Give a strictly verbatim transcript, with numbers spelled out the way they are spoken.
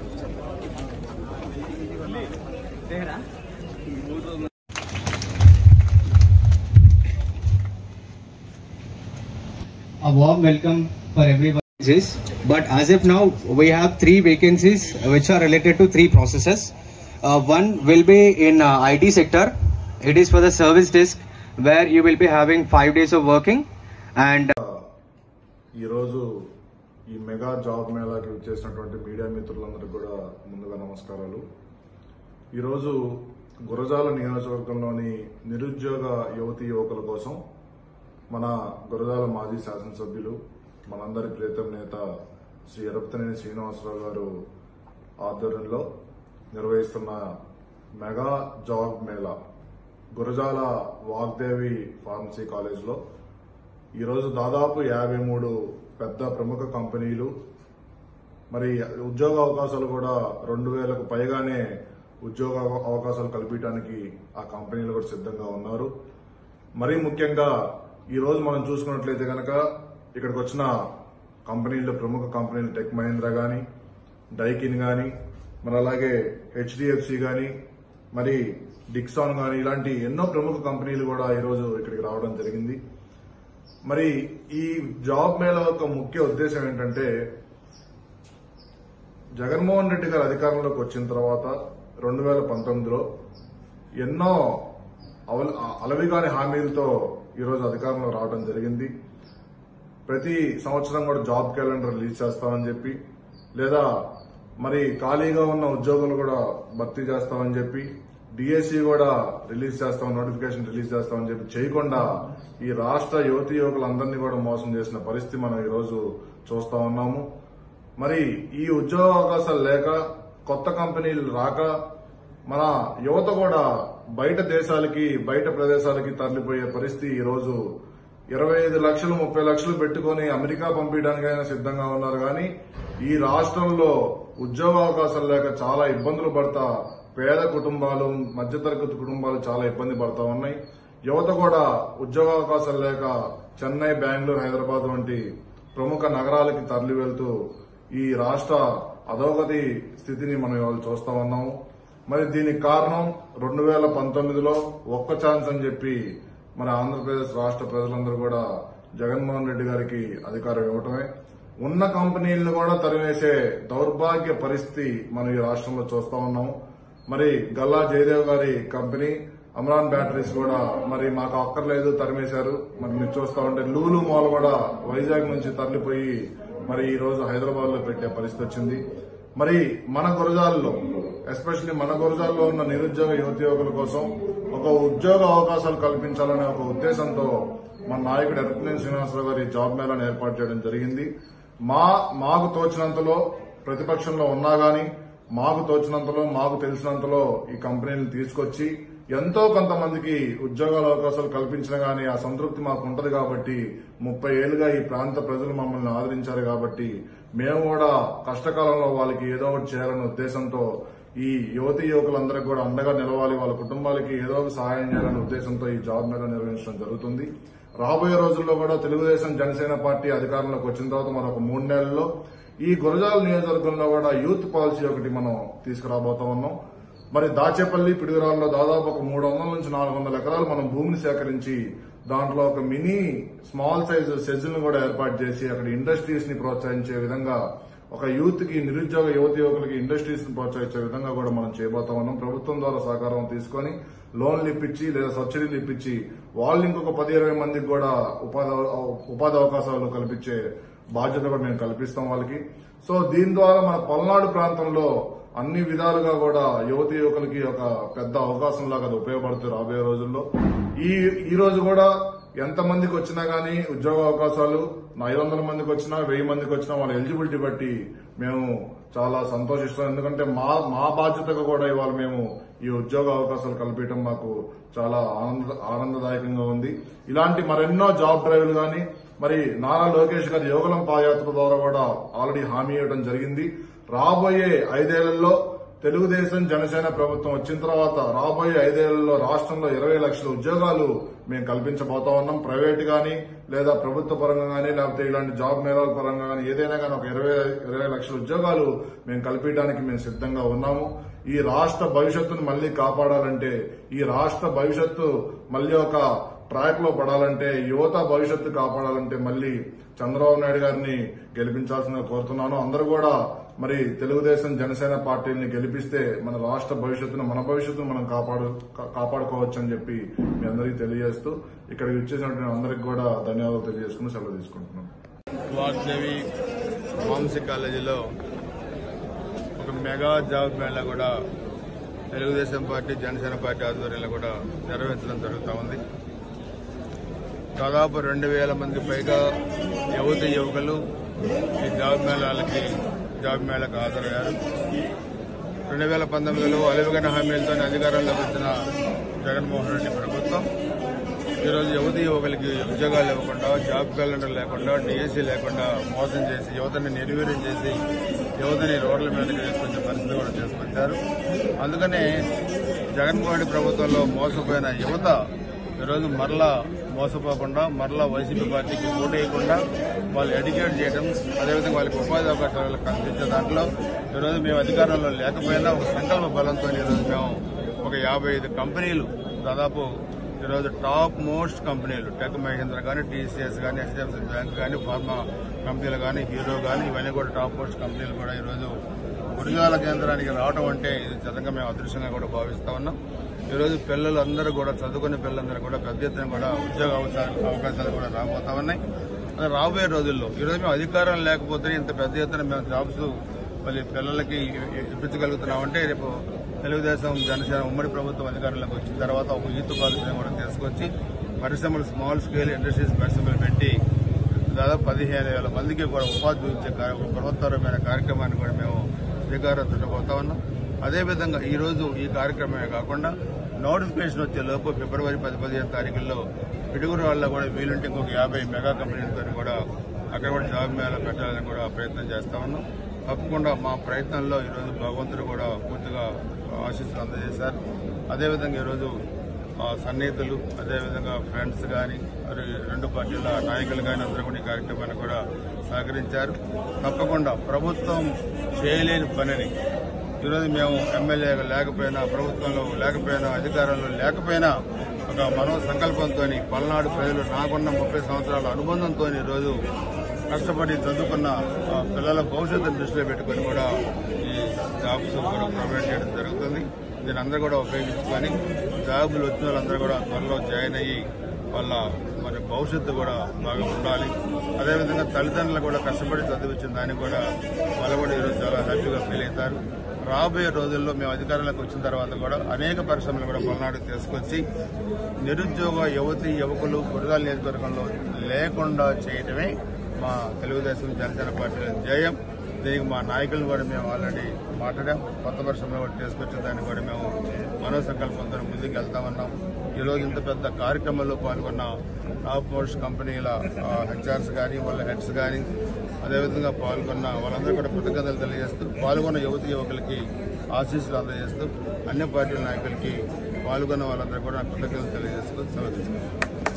A warm welcome for everyone. But as of now, we have three vacancies which are related to three processes. Uh, one will be in uh, I T sector. It is for the service desk where you will be having five days of working. And ఈ రోజు ఈ mega job మేళాకి వచ్చేసినటువంటి media మిత్రులందరికీ కూడా ముందుగా నమస్కారాలు. ఈరోజు గురజాల నియోజకవర్గంలోని నిరుద్యోగ యువతీ యువకుల కోసం మన గురజాల మాజీ శాసనసభ్యులు మనందరి ప్రియతమ నేత శ్రీ ఎరపతినేని శ్రీనివాసరావు గారు ఆధ్వర్యంలో నిర్వహిస్తున్న mega job mela Gurazala Vagdevi pharmacy కాలేజ్లో ఈరోజు దాదాపు యాభై మూడు పెద్ద ప్రముఖ కంపెనీలు, మరి ఉద్యోగ అవకాశాలు కూడా రెండు వేలకు పైగానే ఉద్యోగ అవకాశాలు కల్పించడానికి ఆ కంపెనీలు కూడా సిద్ధంగా ఉన్నారు. మరీ ముఖ్యంగా ఈరోజు మనం చూసుకున్నట్లయితే కనుక ఇక్కడికి వచ్చిన కంపెనీలు, ప్రముఖ కంపెనీలు టెక్ మహీంద్రా కానీ, డైకిన్ కానీ, మరి అలాగే హెచ్డిఎఫ్సి కానీ, మరి డిక్సాన్ కానీ, ఇలాంటి ఎన్నో ప్రముఖ కంపెనీలు కూడా ఈరోజు ఇక్కడికి రావడం జరిగింది. మరి ఈ జాబ్ మేళా యొక్క ముఖ్య ఉద్దేశం ఏంటంటే, జగన్మోహన్ రెడ్డి గారు అధికారంలోకి వచ్చిన తర్వాత రెండు వేల పంతొమ్మిదిలో ఎన్నో అలవిగాని హామీలతో ఈరోజు అధికారంలో రావడం జరిగింది. ప్రతి సంవత్సరం కూడా జాబ్ క్యాలెండర్ రిలీజ్ చేస్తామని చెప్పి, లేదా మరి ఖాళీగా ఉన్న ఉద్యోగులు కూడా భర్తీ చేస్తామని చెప్పి, డిఎస్సి కూడా రిలీజ్ చేస్తాం, నోటిఫికేషన్ రిలీజ్ చేస్తామని చెప్పి చేయకుండా ఈ రాష్ట్ర యువతీ యువకులందరినీ కూడా మోసం చేసిన పరిస్థితి మనం ఈరోజు చూస్తా ఉన్నాము. మరి ఈ ఉద్యోగ అవకాశాలు లేక, కొత్త కంపెనీలు రాక మన యువత కూడా బయట దేశాలకి, బయట ప్రదేశాలకి తరలిపోయే పరిస్థితి ఈరోజు ఇరవై ఐదు లక్షలు ముప్పై లక్షలు పెట్టుకుని అమెరికా పంపించడానికైనా సిద్ధంగా ఉన్నారు. కానీ ఈ రాష్ట్రంలో ఉద్యోగ అవకాశాలు లేక చాలా ఇబ్బందులు పడతా పేద కుటుంబాలు, మధ్యతరగతి కుటుంబాలు చాలా ఇబ్బంది పడతా ఉన్నాయి. యువత కూడా ఉద్యోగ అవకాశాలు లేక చెన్నై, బెంగళూరు, హైదరాబాద్ వంటి ప్రముఖ నగరాలకి తరలి వెళ్తూ ఈ రాష్ట్ర అధోగతి స్థితిని మనం ఇవాళ చూస్తా ఉన్నాము. మరి దీనికి కారణం రెండు వేల పంతొమ్మిదిలో ఒక్క ఛాన్స్ అని చెప్పి మన ఆంధ్రప్రదేశ్ రాష్ట్ర ప్రజలందరూ కూడా జగన్మోహన్ రెడ్డి గారికి అధికారం ఇవ్వటమే. ఉన్న కంపెనీలను కూడా తరివేసే దౌర్భాగ్య పరిస్థితి మనం ఈ రాష్ట్రంలో చూస్తా ఉన్నాము. మరి గల్లా జయదేవ్ గారి కంపెనీ అమరాన్ బ్యాటరీస్ కూడా మరి మాకు అక్కర్లేదు, తరిమేశారు. మరి మీరు చూస్తా ఉంటే లూలు మాల్ కూడా వైజాగ్ నుంచి తరలిపోయి మరి ఈ రోజు హైదరాబాద్ లో పెట్టే పరిస్థితి వచ్చింది. మరి మన గురజాల్లో, ఎస్పెషల్లీ మన గురజాల్లో ఉన్న నిరుద్యోగ యువతి యువకుల కోసం ఒక ఉద్యోగ అవకాశాలు కల్పించాలనే ఒక ఉద్దేశంతో మన నాయకుడు ఎరపతినేని శ్రీనివాసరావు గారి జాబ్ మేళాను ఏర్పాటు చేయడం జరిగింది. మా మాకు తోచినంతలో, ప్రతిపక్షంలో ఉన్నా గానీ మాకు తోచినంతలో, మాకు తెలిసినంతలో ఈ కంపెనీలను తీసుకొచ్చి ఎంతో కొంతమందికి ఉద్యోగాల అవకాశాలు కల్పించిన గానీ ఆ సంతృప్తి మాకు ఉంటది. కాబట్టి ముప్పై ఏళ్లుగా ఈ ప్రాంత ప్రజలు మమ్మల్ని ఆదరించారు. కాబట్టి మేము కూడా కష్టకాలంలో వాళ్ళకి ఏదో ఒకటి చేయాలనే ఉద్దేశంతో ఈ యువతీ యువకులందరికీ కూడా అండగా నిలవాలి, వాళ్ళ కుటుంబాలకి ఏదో ఒక సహాయం చేయాలనే ఉద్దేశంతో ఈ జాబ్ మేళా నిర్వహించడం జరుగుతుంది. రాబోయే రోజుల్లో కూడా తెలుగుదేశం, జనసేన పార్టీ అధికారంలోకి వచ్చిన తర్వాత మరొక మూడు నెలల్లో ఈ గురజాల నియోజకవర్గంలో కూడా యూత్ పాలసీ ఒకటి మనం తీసుకురాబోతా ఉన్నాం. మరి దాచేపల్లి, పిడుగురాల్లో దాదాపు ఒక మూడు వందల నుంచి నాలుగు వందల ఎకరాలు మనం భూమిని సేకరించి దాంట్లో ఒక మినీ స్మాల్ సైజ్ సెజ్లను కూడా ఏర్పాటు చేసి అక్కడ ఇండస్ట్రీస్ ని ప్రోత్సహించే విధంగా, ఒక యూత్ కి, నిరుద్యోగ యువతి యువకులకి ఇండస్ట్రీస్ ని ప్రోత్సహించే విధంగా కూడా మనం చేయబోతా ఉన్నాం. ప్రభుత్వం ద్వారా సహకారం తీసుకుని లోన్లు ఇప్పించి లేదా సబ్సిడీలు ఇప్పించి వాళ్ళు ఇంకొక పది ఇరవై మందికి కూడా ఉపాధి ఉపాధి అవకాశాలు కల్పించే బాధ్యత కూడా మేము కల్పిస్తాం వాళ్ళకి. సో దీని ద్వారా మన పల్నాడు ప్రాంతంలో అన్ని విధాలుగా కూడా యువతి యువకులకి ఒక పెద్ద అవకాశం లాగా అది ఉపయోగపడుతుంది రాబోయే రోజుల్లో. ఈ ఈ రోజు కూడా ఎంత మందికి వచ్చినా గానీ ఉద్యోగ అవకాశాలు ఐదు వందల మందికి వచ్చినా, వెయ్యి మందికి వచ్చినా వాళ్ళ ఎలిజిబిలిటీ బట్టి మేము చాలా సంతోషిస్తాం. ఎందుకంటే మా మా బాధ్యతగా కూడా ఇవాళ మేము ఈ ఉద్యోగ అవకాశాలు కల్పించడం మాకు చాలా ఆనంద ఆనందదాయకంగా ఉంది. ఇలాంటి మరెన్నో జాబ్ డ్రైవ్లు గానీ, మరి నారా లోకేష్ గారి యోగలం పాదయాత్ర ద్వారా కూడా ఆల్రెడీ హామీ ఇవ్వడం జరిగింది. రాబోయే ఐదేళ్లలో తెలుగుదేశం జనసేన ప్రభుత్వం వచ్చిన తర్వాత రాబోయే ఐదేళ్లలో రాష్ట్రంలో ఇరవై లక్షల ఉద్యోగాలు మేము కల్పించబోతా ఉన్నాం. ప్రైవేట్ గానీ లేదా ప్రభుత్వ పరంగా గానీ లేకపోతే ఇలాంటి జాబ్ మేళాల పరంగా గానీ ఏదైనా కానీ ఒక ఇరవై ఇరవై లక్షల ఉద్యోగాలు మేము కల్పించడానికి మేము సిద్ధంగా ఉన్నాము. ఈ రాష్ట్ర భవిష్యత్తును మళ్లీ కాపాడాలంటే, ఈ రాష్ట్ర భవిష్యత్తు మళ్లీ ఒక ట్రాక్ లో పడాలంటే, యువత భవిష్యత్తు కాపాడాలంటే మళ్లీ చంద్రబాబు నాయుడు గారిని గెలిపించాల్సిందిగా కోరుతున్నాను. అందరూ కూడా మరి తెలుగుదేశం జనసేన పార్టీని గెలిపిస్తే మన రాష్ట్ర భవిష్యత్తును మన భవిష్యత్తును మనం కాపాడు కాపాడుకోవచ్చు అని చెప్పి మీ అందరికీ తెలియజేస్తూ ఇక్కడికి వచ్చేసినటువంటి అందరికి కూడా ధన్యవాదాలు తెలియజేసుకుని సెలవు తీసుకుంటున్నాం. వాగ్దేవి ఫార్మసీ కాలేజీలో ఒక మెగా జాబ్ మేళా కూడా తెలుగుదేశం పార్టీ జనసేన పార్టీ ఆధ్వర్యంలో కూడా నిర్వహించడం జరుగుతూ ఉంది. దాదాపు రెండు వేల మంది పైగా యువత యువకులు ఈ జాబ్ మేళాలకి జాబ్ మేళకు హాజరయ్యారు. రెండు వేల పంతొమ్మిదిలో అలవిగన హామీలతో అధికారంలోకి వచ్చిన జగన్మోహన్ రెడ్డి ప్రభుత్వం ఈరోజు యువత యువకులకి ఉద్యోగాలు ఇవ్వకుండా, జాబ్ క్యాలెండర్ లేకుండా, డిఎస్సీ లేకుండా మోసం చేసి యువతని నిర్వీర్యం చేసి యువతని రోడ్ల మీదకి తీసుకొచ్చే పరిస్థితి కూడా తీసుకొచ్చారు. అందుకనే జగన్మోహన్ రెడ్డి ప్రభుత్వంలో మోసపోయిన యువత ఈరోజు మరలా మోసపోకుండా, మరలా వైసీపీ పార్టీకి ఓటేయకుండా వాళ్ళు ఎడ్యుకేట్ చేయడం, అదేవిధంగా వాళ్ళకి ఉపాధి అవకాశాలు కల్పించే దాంట్లో ఈరోజు మేము అధికారంలో లేకపోయినా ఒక సంకల్ప బలంతో ఈరోజు మేము ఒక యాభై ఐదు కంపెనీలు, దాదాపు ఈరోజు టాప్ మోస్ట్ కంపెనీలు టెక్ మహీంద్ర కానీ, టీసీఎస్ కానీ, హెచ్డిఎఫ్సీ బ్యాంక్ కానీ, ఫార్మా కంపెనీలు కానీ, హీరో కానీ, ఇవన్నీ కూడా టాప్ మోస్ట్ కంపెనీలు కూడా ఈరోజు గురుజాల కేంద్రానికి రావడం అంటే ఇది నిజంగా మేము అదృష్టంగా కూడా భావిస్తా ఉన్నాం. ఈరోజు పిల్లలందరూ కూడా చదువుకునే పిల్లలందరూ కూడా పెద్ద ఎత్తున కూడా ఉద్యోగ అవకాశాలు కూడా రాబోతా ఉన్నాయి. రాబోయే రోజుల్లో ఈరోజు మేము అధికారం లేకపోతే ఇంత పెద్ద ఎత్తున మేము జాబ్స్ మళ్ళీ పిల్లలకి ఇప్పించగలుగుతున్నామంటే రేపు తెలుగుదేశం జనసేన ఉమ్మడి ప్రభుత్వం అధికారంలోకి వచ్చిన తర్వాత ఒక ఈతు పాలసీని కూడా తీసుకొచ్చి పరిశ్రమలు, స్మాల్ స్కేల్ ఇండస్ట్రీస్ పరిశ్రమలు పెట్టి దాదాపు పదిహేను వేల మందికి కూడా ఉపాధి ఇచ్చే బృహత్తరమైన కార్యక్రమాన్ని కూడా మేము శ్రీకారం చుట్టబోతా ఉన్నాం. అదేవిధంగా ఈ రోజు ఈ కార్యక్రమమే కాకుండా నోటిఫికేషన్ వచ్చే లోపు ఫిబ్రవరి పది పదిహేను తారీఖుల్లో పిడుగురు వాళ్ళ కూడా వీలుంటే ఇంకొక యాభై మెగా కంపెనీలతో కూడా అక్కడ కూడా జాబ్ మేళా పెట్టాలని కూడా ప్రయత్నం చేస్తా ఉన్నాం. తప్పకుండా మా ప్రయత్నంలో ఈరోజు భగవంతుడు కూడా పూర్తిగా ఆశీస్సులు అందజేశారు. అదేవిధంగా ఈరోజు సన్నిహితులు, అదేవిధంగా ఫ్రెండ్స్ కానీ, మరి రెండు పార్టీల నాయకులు కానీ అందరూ కూడా ఈ కార్యక్రమాన్ని కూడా సహకరించారు. తప్పకుండా ప్రభుత్వం చేయలేని పనిని ఈరోజు మేము ఎమ్మెల్యేగా లేకపోయినా, ప్రభుత్వంలో లేకపోయినా, అధికారంలో లేకపోయినా ఒక మనో సంకల్పంతో పల్నాడు ప్రజలు నాకున్న ముప్పై సంవత్సరాల అనుబంధంతో ఈరోజు కష్టపడి చదువుకున్న పిల్లల భవిష్యత్తును దృష్టిలో పెట్టుకుని కూడా ఈ జాబ్స్ కూడా ప్రొవైడ్ చేయడం జరుగుతుంది. దీని అందరూ కూడా ఉపయోగించుకొని జాబులు వచ్చిన వాళ్ళందరూ కూడా త్వరలో జాయిన్ అయ్యి వాళ్ళ మరి భవిష్యత్తు కూడా బాగా ఉండాలి. అదేవిధంగా తల్లిదండ్రులు కూడా కష్టపడి చదివించిన దానికి కూడా వాళ్ళు కూడా ఈరోజు చాలా హ్యాపీగా ఫీల్ అవుతారు. రాబోయే రోజుల్లో మేము అధికారంలోకి వచ్చిన తర్వాత కూడా అనేక పరిశ్రమలు కూడా పల్నాడుకు తీసుకొచ్చి నిరుద్యోగ యువతి యువకులు గురజాల నియోజకవర్గంలో లేకుండా చేయడమే మా తెలుగుదేశం జనసేన పార్టీ జయం. దీనికి మా నాయకులను కూడా మేము ఆల్రెడీ మాట్లాడాం. కొత్త పరిశ్రమలు కూడా తీసుకొచ్చిన దాన్ని కూడా మేము మనో సంకల్పంతో ముందుకు వెళ్తామన్నాం. ఈరోజు ఇంత పెద్ద కార్యక్రమంలో పాల్గొన్న టాప్ మోస్ట్ కంపెనీల హెచ్ఆర్స్ కానీ, వాళ్ళ హెడ్స్ కానీ, అదేవిధంగా పాల్గొన్న వాళ్ళందరూ కూడా కృతజ్ఞతలు తెలియజేస్తూ, పాల్గొన్న యువతి యువకులకి ఆశీస్సులు అందజేస్తూ, అన్ని పార్టీల నాయకులకి పాల్గొన్న వాళ్ళందరూ కూడా కృతజ్ఞతలు తెలియజేస్తూ సెలవు తీసుకుంటాం.